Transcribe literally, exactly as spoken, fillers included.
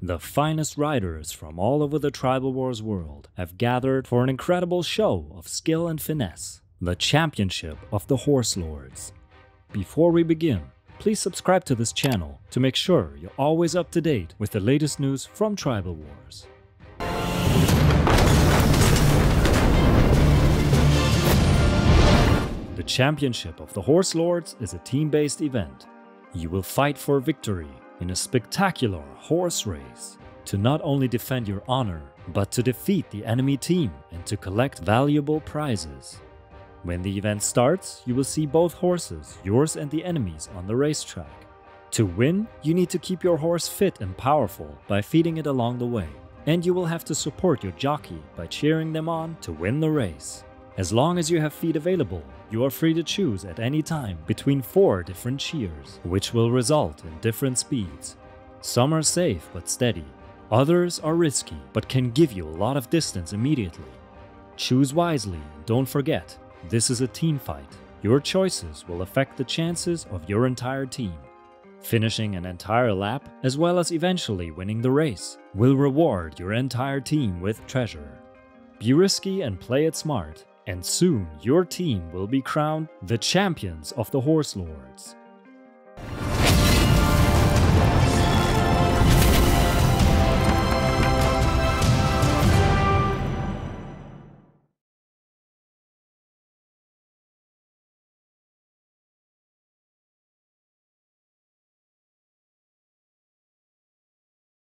The finest riders from all over the Tribal Wars world have gathered for an incredible show of skill and finesse, the Championship of the Horse Lords. Before we begin, please subscribe to this channel to make sure you're always up to date with the latest news from Tribal Wars. The Championship of the Horse Lords is a team-based event. You will fight for victory in a spectacular horse race to not only defend your honor, but to defeat the enemy team and to collect valuable prizes. When the event starts, you will see both horses, yours and the enemy's, on the racetrack. To win, you need to keep your horse fit and powerful by feeding it along the way, and you will have to support your jockey by cheering them on to win the race. As long as you have feet available, you are free to choose at any time between four different cheers, which will result in different speeds. Some are safe but steady, others are risky but can give you a lot of distance immediately. Choose wisely and don't forget, this is a team fight. Your choices will affect the chances of your entire team. Finishing an entire lap, as well as eventually winning the race, will reward your entire team with treasure. Be risky and play it smart, and soon your team will be crowned the champions of the Horse Lords.